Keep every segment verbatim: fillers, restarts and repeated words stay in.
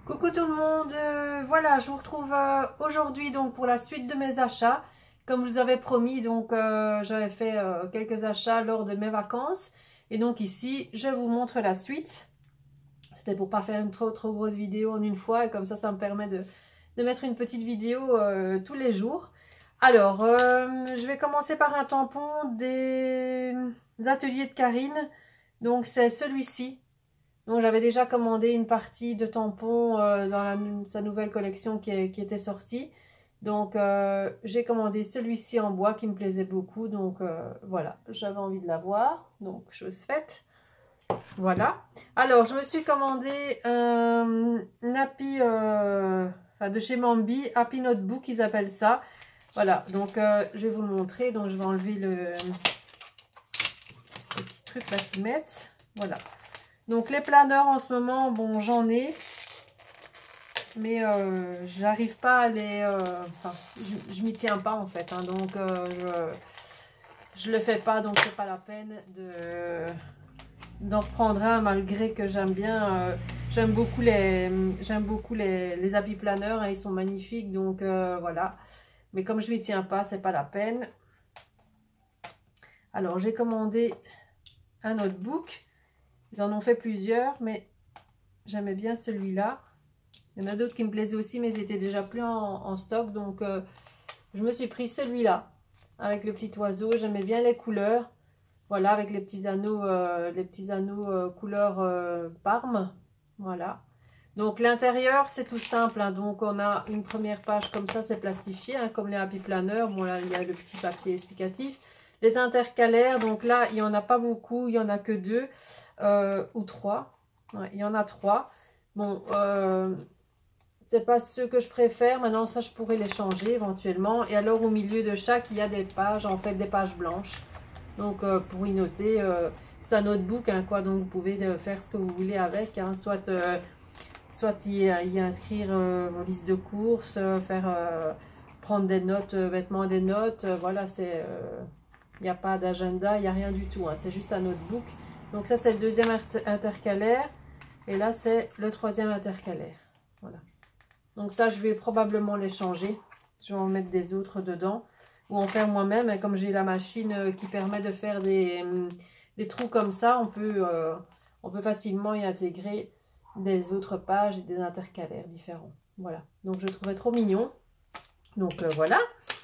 Coucou tout le monde, euh, voilà, je vous retrouve euh, aujourd'hui donc pour la suite de mes achats. Comme je vous avais promis, donc euh, j'avais fait euh, quelques achats lors de mes vacances. Et donc ici, je vous montre la suite. C'était pour pas faire une trop trop grosse vidéo en une fois. Et comme ça, ça me permet de, de mettre une petite vidéo euh, tous les jours. Alors, euh, je vais commencer par un tampon des, des ateliers de Karine. Donc c'est celui-ci. Donc j'avais déjà commandé une partie de tampons euh, dans la, sa nouvelle collection qui, est, qui était sortie. Donc euh, j'ai commandé celui-ci en bois qui me plaisait beaucoup. Donc euh, voilà, j'avais envie de l'avoir. Donc chose faite. Voilà. Alors je me suis commandé un, un Happy, euh, enfin de chez Mambi, Happy Notebook ils appellent ça. Voilà, donc euh, je vais vous le montrer. Donc je vais enlever le, le petit truc là qu'ils mettent. Voilà. Donc les planeurs en ce moment, bon j'en ai, mais euh, j'arrive pas à les, euh, enfin je, je m'y tiens pas en fait, hein, donc euh, je, je le fais pas, donc c'est pas la peine de d'en reprendre un malgré que j'aime bien, euh, j'aime beaucoup les, j'aime beaucoup les, les habits planeurs, hein, ils sont magnifiques, donc euh, voilà, mais comme je m'y tiens pas, c'est pas la peine. Alors j'ai commandé un notebook. Ils en ont fait plusieurs, mais j'aimais bien celui-là. Il y en a d'autres qui me plaisaient aussi, mais ils étaient déjà plus en, en stock. Donc, euh, je me suis pris celui-là, avec le petit oiseau. J'aimais bien les couleurs. Voilà, avec les petits anneaux, euh, les petits anneaux euh, couleur euh, Parme. Voilà. Donc, l'intérieur, c'est tout simple. Hein. Donc, on a une première page comme ça, c'est plastifié, hein, comme les Happy Planner. Bon, là, il y a le petit papier explicatif. Les intercalaires, donc là, il n'y en a pas beaucoup. Il n'y en a que deux. Euh, ou trois, ouais, il y en a trois. Bon, euh, c'est pas ceux que je préfère. Maintenant, ça, je pourrais les changer éventuellement. Et alors, au milieu de chaque, il y a des pages, en fait, des pages blanches. Donc, euh, pour y noter, euh, c'est un notebook, hein, quoi. Donc, vous pouvez euh, faire ce que vous voulez avec. Hein, soit, euh, soit y, y inscrire euh, vos listes de courses, euh, faire euh, prendre des notes, euh, vêtements des notes. Euh, voilà, c'est, il n'y a pas d'agenda, il n'y a rien du tout. Hein, c'est juste un notebook. Donc ça c'est le deuxième intercalaire et là c'est le troisième intercalaire. Voilà. Donc ça je vais probablement les changer. Je vais en mettre des autres dedans ou en faire moi-même. Et comme j'ai la machine qui permet de faire des, des trous comme ça, on peut, euh, on peut facilement y intégrer des autres pages et des intercalaires différents. Voilà. Donc je le trouvais trop mignon. Donc euh, voilà.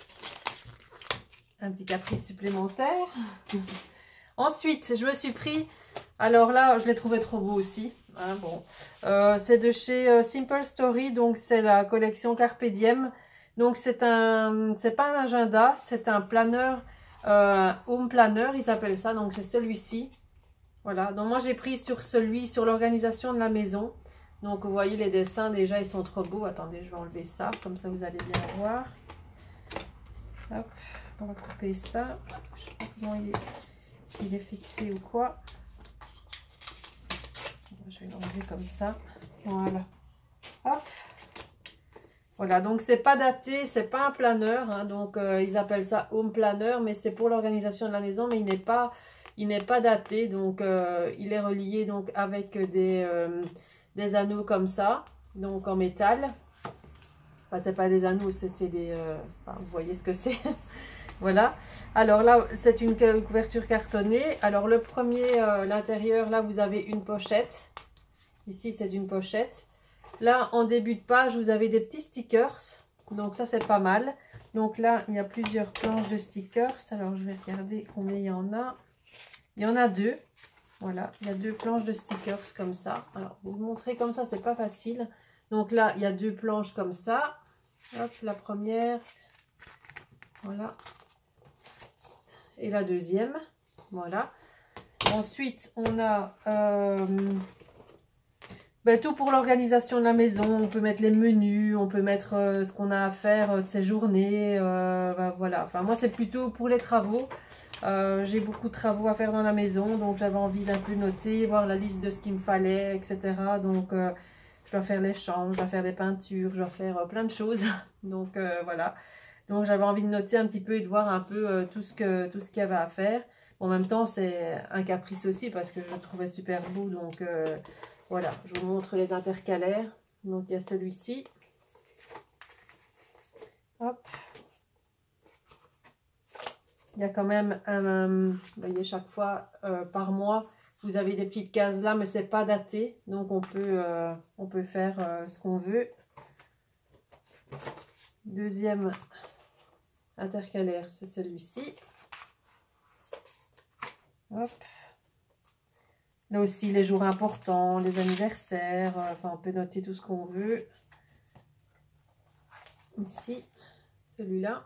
Un petit caprice supplémentaire. Ensuite, je me suis pris, alors là, je l'ai trouvé trop beau aussi. Hein, bon, euh, c'est de chez euh, Simple Story, donc c'est la collection Carpe Diem. Donc c'est un, c'est pas un agenda, c'est un planeur, euh, home planner, ils appellent ça. Donc c'est celui-ci. Voilà. Donc moi j'ai pris sur celui, sur l'organisation de la maison. Donc vous voyez les dessins déjà, ils sont trop beaux. Attendez, je vais enlever ça, comme ça vous allez bien voir. Hop, on va couper ça. Je sais pas comment il est. S'il est fixé ou quoi. Je vais l'enlever comme ça. Voilà. Hop. Voilà, donc c'est pas daté, c'est pas un planeur. Hein, donc euh, ils appellent ça home planner, mais c'est pour l'organisation de la maison, mais il n'est pas, il n'est pas daté. Donc euh, il est relié donc avec des, euh, des anneaux comme ça, donc en métal. Enfin, c'est pas des anneaux, c'est des. Euh, enfin, vous voyez ce que c'est. Voilà, alors là c'est une couverture cartonnée. Alors le premier, euh, l'intérieur, là vous avez une pochette. Ici c'est une pochette. Là en début de page vous avez des petits stickers. Donc ça c'est pas mal. Donc là il y a plusieurs planches de stickers. Alors je vais regarder combien il y en a. Il y en a deux. Voilà, il y a deux planches de stickers comme ça. Alors vous montrer comme ça c'est pas facile. Donc là il y a deux planches comme ça. Hop, la première. Voilà. Et la deuxième, voilà. Ensuite, on a euh, ben, tout pour l'organisation de la maison. On peut mettre les menus, on peut mettre euh, ce qu'on a à faire euh, de ces journées. Euh, ben, voilà. Enfin, moi, c'est plutôt pour les travaux. Euh, J'ai beaucoup de travaux à faire dans la maison, donc j'avais envie d'un peu noter, voir la liste de ce qu'il me fallait, et cetera. Donc, euh, je dois faire les chambres, je dois faire des peintures, je dois faire euh, plein de choses. Donc, euh, voilà. Donc j'avais envie de noter un petit peu et de voir un peu euh, tout ce que tout ce qu'il y avait à faire. En même temps, c'est un caprice aussi parce que je le trouvais super beau. Donc euh, voilà, je vous montre les intercalaires. Donc il y a celui-ci. Hop. Il y a quand même un, vous voyez, chaque fois euh, par mois, vous avez des petites cases là, mais c'est pas daté. Donc on peut, euh, on peut faire euh, ce qu'on veut. Deuxième intercalaire, c'est celui-ci. Hop. Là aussi, les jours importants, les anniversaires, euh, enfin on peut noter tout ce qu'on veut. Ici, celui-là.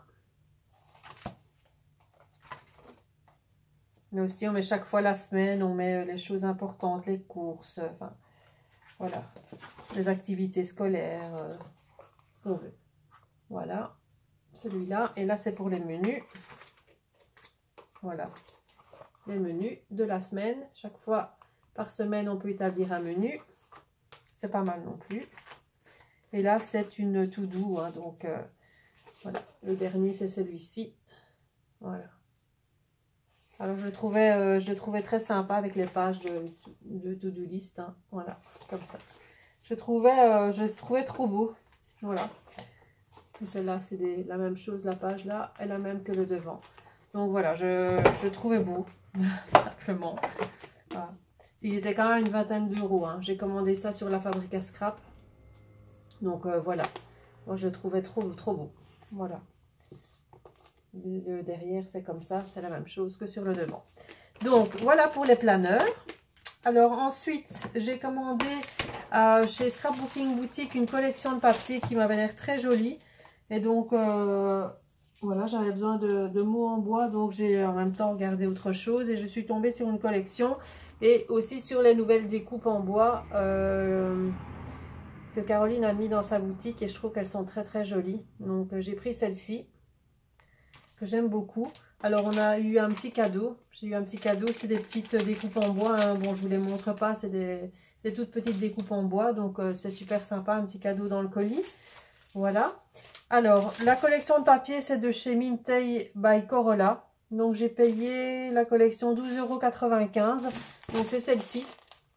Là aussi, on met chaque fois la semaine, on met les choses importantes, les courses, euh, enfin voilà, les activités scolaires, euh, ce qu'on veut. Voilà, celui-là. Et là, c'est pour les menus. Voilà, les menus de la semaine. Chaque fois par semaine, on peut établir un menu. C'est pas mal non plus. Et là, c'est une to-do. Hein, donc, euh, voilà. Le dernier, c'est celui-ci. Voilà. Alors, je le trouvais, euh, je le trouvais très sympa avec les pages de, de to-do list. Hein, voilà, comme ça. Je trouvais, euh, je le trouvais trop beau. Voilà. Et celle-là, c'est la même chose. La page là est la même que le devant. Donc, voilà, je, je le trouvais beau. Simplement. Voilà. Il était quand même une vingtaine d'euros. Hein. J'ai commandé ça sur la fabrique à scrap. Donc, euh, voilà. Moi, je le trouvais trop, trop beau. Voilà. Le, le derrière, c'est comme ça. C'est la même chose que sur le devant. Donc, voilà pour les planeurs. Alors, ensuite, j'ai commandé euh, chez Scrapbooking Boutique une collection de papiers qui m'avait l'air très jolie. Et donc, euh, voilà, j'avais besoin de, de mots en bois. Donc, j'ai en même temps regardé autre chose. Et je suis tombée sur une collection. Et aussi sur les nouvelles découpes en bois euh, que Caroline a mis dans sa boutique. Et je trouve qu'elles sont très, très jolies. Donc, euh, j'ai pris celle-ci, que j'aime beaucoup. Alors, on a eu un petit cadeau. J'ai eu un petit cadeau. C'est des petites découpes en bois. Hein. Bon, je vous les montre pas. C'est des, des toutes petites découpes en bois. Donc, euh, c'est super sympa. Un petit cadeau dans le colis. Voilà. Alors, la collection de papier, c'est de chez Mintay by Corolla. Donc, j'ai payé la collection douze euros quatre-vingt-quinze. Donc, c'est celle-ci.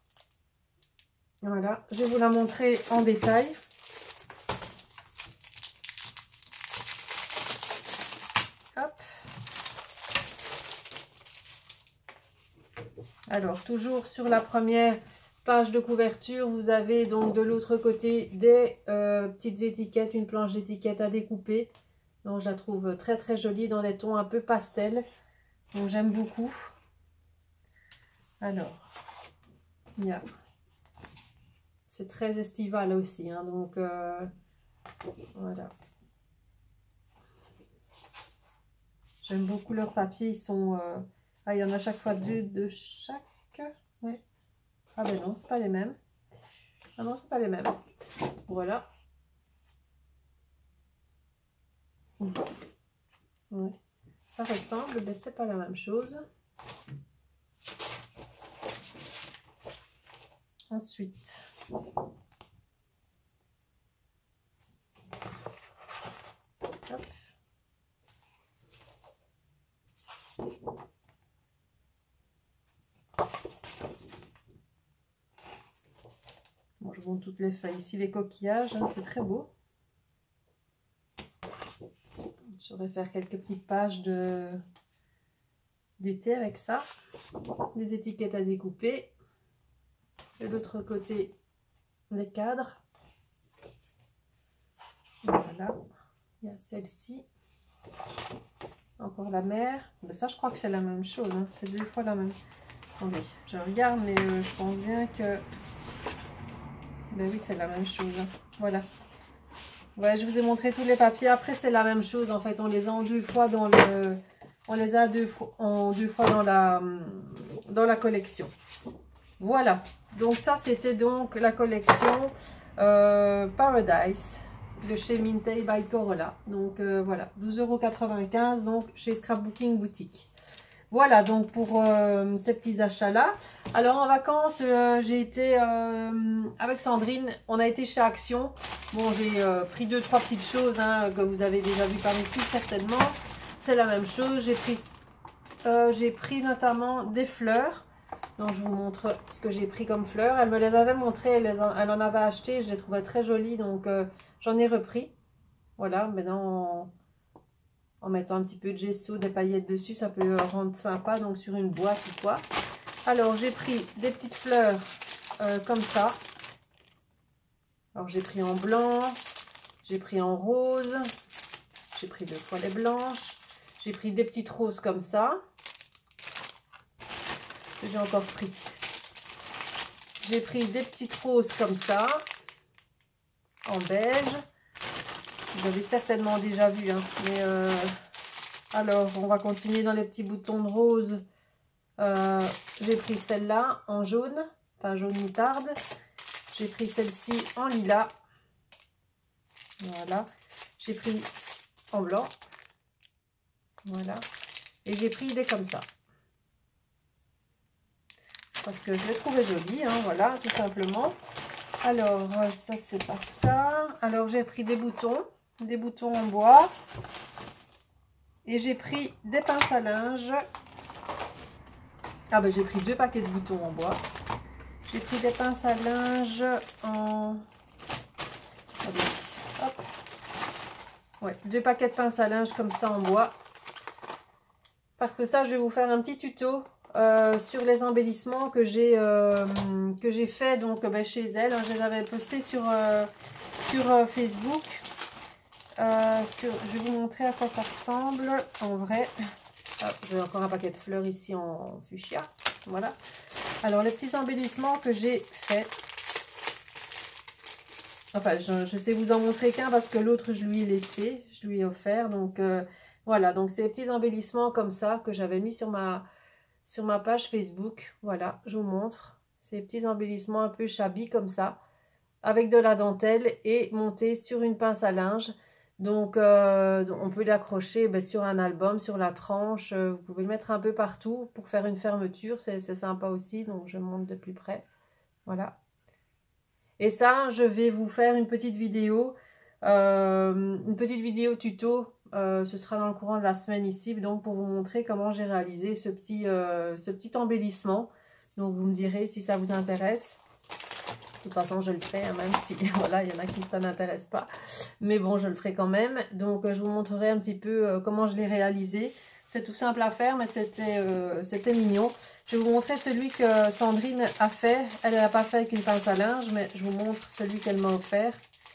Voilà. Je vais vous la montrer en détail. Hop. Alors, toujours sur la première page de couverture, vous avez donc de l'autre côté des euh, petites étiquettes, une planche d'étiquettes à découper. Donc, je la trouve très très jolie dans des tons un peu pastel. Donc, j'aime beaucoup. Alors, il y a... C'est très estival aussi. Hein, donc, euh, voilà. J'aime beaucoup leurs papiers. Ils sont... Euh... Ah, il y en a chaque fois deux de chaque. Ouais. Ah ben non, c'est pas les mêmes. Ah non, c'est pas les mêmes. Voilà. Ouais. Ça ressemble, mais c'est pas la même chose. Ensuite. Hop. Bon, je montre toutes les feuilles. Ici, les coquillages, hein, c'est très beau. Je vais faire quelques petites pages de d'été avec ça. Des étiquettes à découper. De l'autre côté, des cadres. Voilà. Il y a celle-ci. Encore la mer. Mais ça, je crois que c'est la même chose. Hein. C'est deux fois la même. Attendez, je regarde, mais euh, je pense bien que... Ben oui, c'est la même chose. Hein. Voilà. Ouais, je vous ai montré tous les papiers. Après, c'est la même chose. En fait, on les a en deux fois dans le... On les a deux fois, en deux fois dans la, dans la collection. Voilà. Donc, ça, c'était donc la collection euh, Paradise de chez Mintay by Corolla. Donc, euh, voilà. douze euros quatre-vingt-quinze donc chez Scrapbooking Boutique. Voilà donc pour euh, ces petits achats-là. Alors en vacances, euh, j'ai été euh, avec Sandrine, on a été chez Action. Bon, j'ai euh, pris deux, trois petites choses hein, que vous avez déjà vu par ici certainement. C'est la même chose. J'ai pris, euh, j'ai pris notamment des fleurs. Donc je vous montre ce que j'ai pris comme fleurs. Elle me les avait montrées, elle, les en, elle en avait acheté, je les trouvais très jolies, donc euh, j'en ai repris. Voilà, maintenant en, en mettant un petit peu de gesso, des paillettes dessus, ça peut rendre sympa, donc sur une boîte ou quoi. Alors j'ai pris des petites fleurs euh, comme ça. Alors j'ai pris en blanc, j'ai pris en rose, j'ai pris deux fois les blanches, j'ai pris des petites roses comme ça. J'ai encore pris. J'ai pris des petites roses comme ça, en beige. Vous avez certainement déjà vu, hein, mais euh, alors on va continuer dans les petits boutons de rose. Euh, j'ai pris celle-là en jaune, enfin jaune moutarde. J'ai pris celle-ci en lilas. Voilà. J'ai pris en blanc. Voilà. Et j'ai pris des comme ça. Parce que je les trouvais jolies, hein, voilà, tout simplement. Alors, ça, c'est pas ça. Alors, j'ai pris des boutons, des boutons en bois. Et j'ai pris des pinces à linge. Ah ben, j'ai pris deux paquets de boutons en bois. J'ai pris des pinces à linge en... Allez, hop. Ouais, deux paquets de pinces à linge comme ça en bois. Parce que ça, je vais vous faire un petit tuto euh, sur les embellissements que j'ai euh, que j'ai fait donc ben, chez elle. Je les avais postés sur, euh, sur euh, Facebook. Euh, sur, je vais vous montrer à quoi ça ressemble en vrai. Ah, j'ai encore un paquet de fleurs ici en fuchsia. Voilà. Alors, les petits embellissements que j'ai fait. Enfin, je, je sais vous en montrer qu'un parce que l'autre, je lui ai laissé. Je lui ai offert. Donc, euh, voilà. Donc, c'est les petits embellissements comme ça que j'avais mis sur ma, sur ma page Facebook. Voilà, je vous montre. Ces petits embellissements un peu shabby comme ça. Avec de la dentelle et montés sur une pince à linge. Donc, euh, on peut l'accrocher ben, sur un album, sur la tranche. Euh, vous pouvez le mettre un peu partout pour faire une fermeture. C'est sympa aussi. Donc, je monte de plus près. Voilà. Et ça, je vais vous faire une petite vidéo. Euh, une petite vidéo tuto. Euh, ce sera dans le courant de la semaine ici. Donc, pour vous montrer comment j'ai réalisé ce petit, euh, ce petit embellissement. Donc, vous me direz si ça vous intéresse. De toute façon, je le ferai, hein, même si, voilà, il y en a qui ça n'intéresse pas. Mais bon, je le ferai quand même. Donc, euh, je vous montrerai un petit peu euh, comment je l'ai réalisé. C'est tout simple à faire, mais c'était euh, c'était mignon. Je vais vous montrer celui que Sandrine a fait. Elle n'a pas fait avec une pince à linge, mais je vous montre celui qu'elle m'a offert.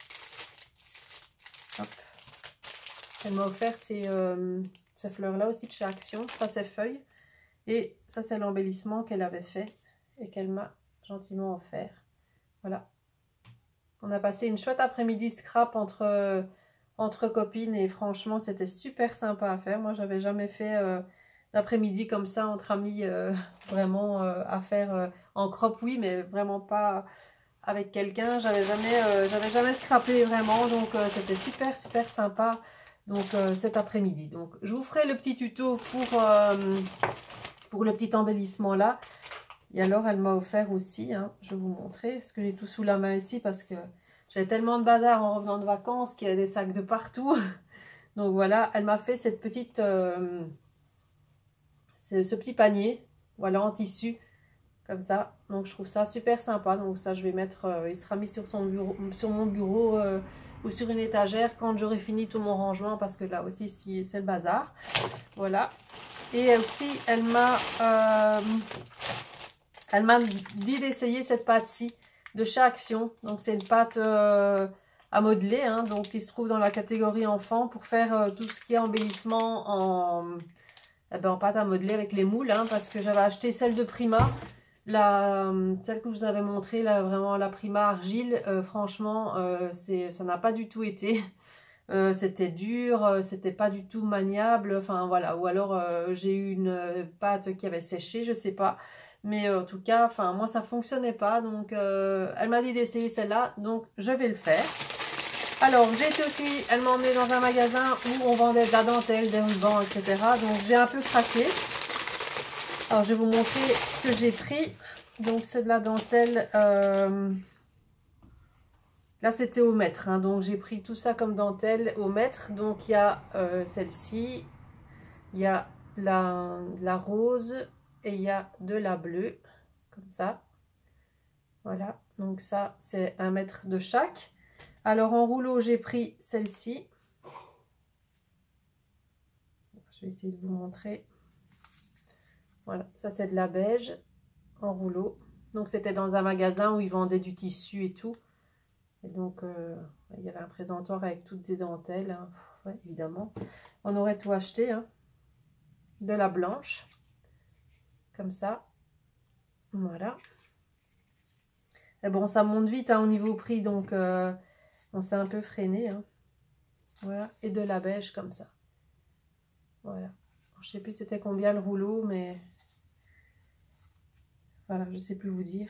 Hop. Elle m'a offert ces, euh, ces fleurs-là aussi de chez Action, enfin ces feuilles. Et ça, c'est l'embellissement qu'elle avait fait et qu'elle m'a gentiment offert. Voilà. On a passé une chouette après-midi scrap entre, euh, entre copines et franchement, c'était super sympa à faire. Moi, j'avais jamais fait euh, d'après-midi comme ça entre amis, euh, vraiment euh, à faire euh, en crop, oui, mais vraiment pas avec quelqu'un. J'avais jamais, euh, j'avais jamais scrappé vraiment, donc euh, c'était super, super sympa. Donc euh, cet après-midi. Donc je vous ferai le petit tuto pour, euh, pour le petit embellissement là. Et alors, elle m'a offert aussi, hein, je vais vous montrer, ce que j'ai tout sous la main ici parce que j'avais tellement de bazar en revenant de vacances qu'il y a des sacs de partout. Donc voilà, elle m'a fait cette petite, euh, ce, ce petit panier, voilà, en tissu, comme ça. Donc je trouve ça super sympa. Donc ça, je vais mettre, euh, il sera mis sur, son bureau, sur mon bureau euh, ou sur une étagère quand j'aurai fini tout mon rangement parce que là aussi, si, c'est le bazar. Voilà. Et aussi, elle m'a... Euh, Elle m'a dit d'essayer cette pâte-ci de chez Action. Donc, c'est une pâte euh, à modeler, hein, donc qui se trouve dans la catégorie enfant pour faire euh, tout ce qui est embellissement en, eh ben, en pâte à modeler avec les moules. Hein, parce que j'avais acheté celle de Prima, la, celle que je vous avais montrée, là, vraiment la Prima Argile. Euh, franchement, euh, ça n'a pas du tout été. Euh, c'était dur, euh, c'était pas du tout maniable. Enfin, voilà. Ou alors, euh, j'ai eu une pâte qui avait séché, je sais pas. Mais euh, en tout cas, enfin moi ça fonctionnait pas, donc euh, elle m'a dit d'essayer celle-là, donc je vais le faire. Alors j'ai été aussi, elle m'a emmené dans un magasin où on vendait de la dentelle, des rubans, et cetera. Donc j'ai un peu craqué. Alors je vais vous montrer ce que j'ai pris. Donc c'est de la dentelle, euh... là c'était au mètre, hein. Donc j'ai pris tout ça comme dentelle au mètre. Donc il y a euh, celle-ci, il y a la, la rose. Et il y a de la bleue. comme ça. Voilà, donc ça c'est un mètre de chaque. Alors en rouleau j'ai pris celle-ci. Je vais essayer de vous montrer. Voilà, ça c'est de la beige en rouleau. Donc c'était dans un magasin où ils vendaient du tissu et tout. Et donc euh, il y avait un présentoir avec toutes des dentelles, hein. Ouais, évidemment. On aurait tout acheté, hein. De la blanche, comme ça. Voilà. Et bon, ça monte vite, hein, au niveau prix, donc euh, on s'est un peu freiné, hein. Voilà, et de la beige comme ça. Voilà. Je sais plus c'était combien le rouleau, mais voilà, je sais plus vous dire.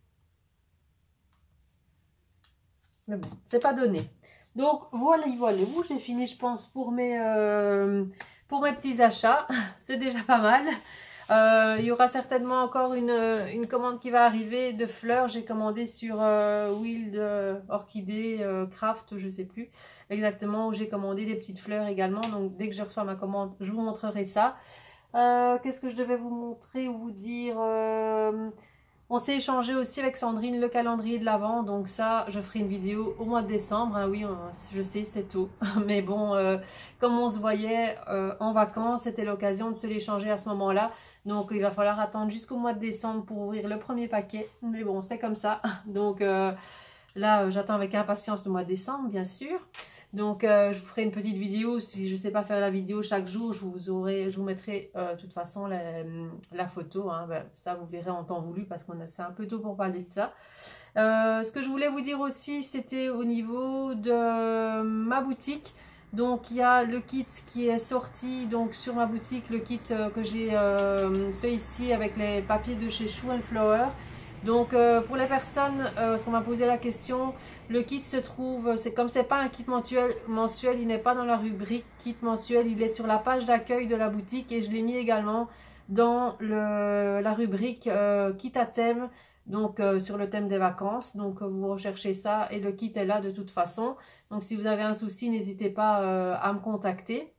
Mais bon, c'est pas donné. Donc voilà, voilà où j'ai fini, je pense, pour mes, euh, pour mes petits achats. C'est déjà pas mal. Euh, il y aura certainement encore une, une commande qui va arriver de fleurs. J'ai commandé sur euh, Wild euh, Orchidée euh, Craft, je sais plus exactement, où j'ai commandé des petites fleurs également. Donc dès que je reçois ma commande, je vous montrerai ça. Euh, Qu'est-ce que je devais vous montrer ou vous dire euh, On s'est échangé aussi avec Sandrine le calendrier de l'Avent, donc ça, je ferai une vidéo au mois de décembre. Ah oui, je sais, c'est tôt. Mais bon, euh, comme on se voyait euh, en vacances, c'était l'occasion de se l'échanger à ce moment-là. Donc, il va falloir attendre jusqu'au mois de décembre pour ouvrir le premier paquet. Mais bon, c'est comme ça. Donc, euh, là, j'attends avec impatience le mois de décembre, bien sûr. Donc, euh, je vous ferai une petite vidéo. Si je ne sais pas faire la vidéo chaque jour, je vous, aurai, je vous mettrai euh, de toute façon la, la photo. Hein. Ben, ça, vous verrez en temps voulu parce qu'on a c'est un peu tôt pour parler de ça. Euh, ce que je voulais vous dire aussi, c'était au niveau de ma boutique. Donc, il y a le kit qui est sorti donc sur ma boutique, le kit euh, que j'ai euh, fait ici avec les papiers de chez Shoe and Flower. Donc euh, pour les personnes, euh, parce qu'on m'a posé la question, le kit se trouve, c'est comme c'est pas un kit mensuel, mensuel il n'est pas dans la rubrique kit mensuel, il est sur la page d'accueil de la boutique et je l'ai mis également dans le, la rubrique euh, kit à thème, donc euh, sur le thème des vacances. Donc euh, vous recherchez ça et le kit est là de toute façon. Donc si vous avez un souci, n'hésitez pas euh, à me contacter.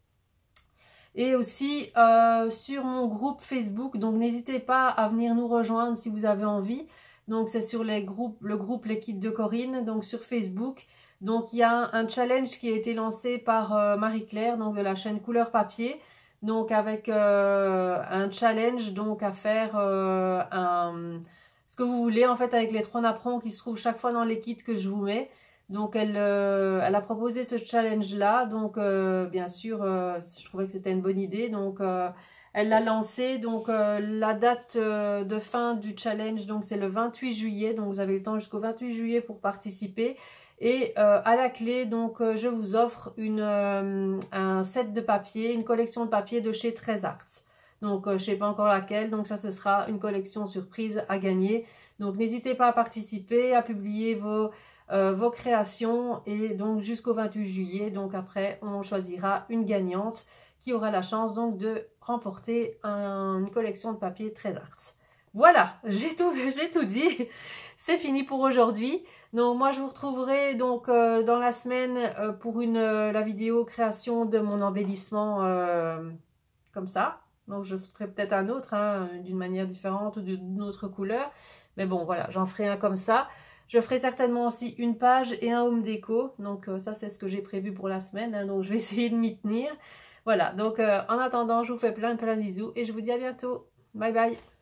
Et aussi euh, sur mon groupe Facebook, donc n'hésitez pas à venir nous rejoindre si vous avez envie. Donc c'est sur les groupes, le groupe Les Kits de Corinne, donc sur Facebook. Donc il y a un challenge qui a été lancé par euh, Marie-Claire, donc de la chaîne Couleur Papier. Donc avec euh, un challenge donc à faire euh, un, ce que vous voulez en fait avec les trois napperons qui se trouvent chaque fois dans les kits que je vous mets. Donc elle, euh, elle a proposé ce challenge là, donc euh, bien sûr euh, je trouvais que c'était une bonne idée, donc euh, elle l'a lancé. Donc euh, la date euh, de fin du challenge donc c'est le vingt-huit juillet, donc vous avez le temps jusqu'au vingt-huit juillet pour participer. Et euh, à la clé donc euh, je vous offre une, euh, un set de papier, une collection de papier de chez Trez Arts. Donc euh, je ne sais pas encore laquelle, donc ça ce sera une collection surprise à gagner. Donc n'hésitez pas à participer, à publier vos Euh, vos créations et donc jusqu'au vingt-huit juillet. Donc après on choisira une gagnante qui aura la chance donc de remporter un, une collection de papier Trez Arts. Voilà, j'ai tout, j'ai tout dit. C'est fini pour aujourd'hui. Donc moi je vous retrouverai donc euh, dans la semaine euh, pour une euh, la vidéo création de mon embellissement euh, comme ça. Donc je ferai peut-être un autre hein, d'une manière différente ou d'une autre couleur. Mais bon voilà, j'en ferai un comme ça. Je ferai certainement aussi une page et un home déco. Donc euh, ça c'est ce que j'ai prévu pour la semaine. Hein, donc je vais essayer de m'y tenir. Voilà, donc euh, en attendant je vous fais plein plein de bisous et je vous dis à bientôt. Bye bye.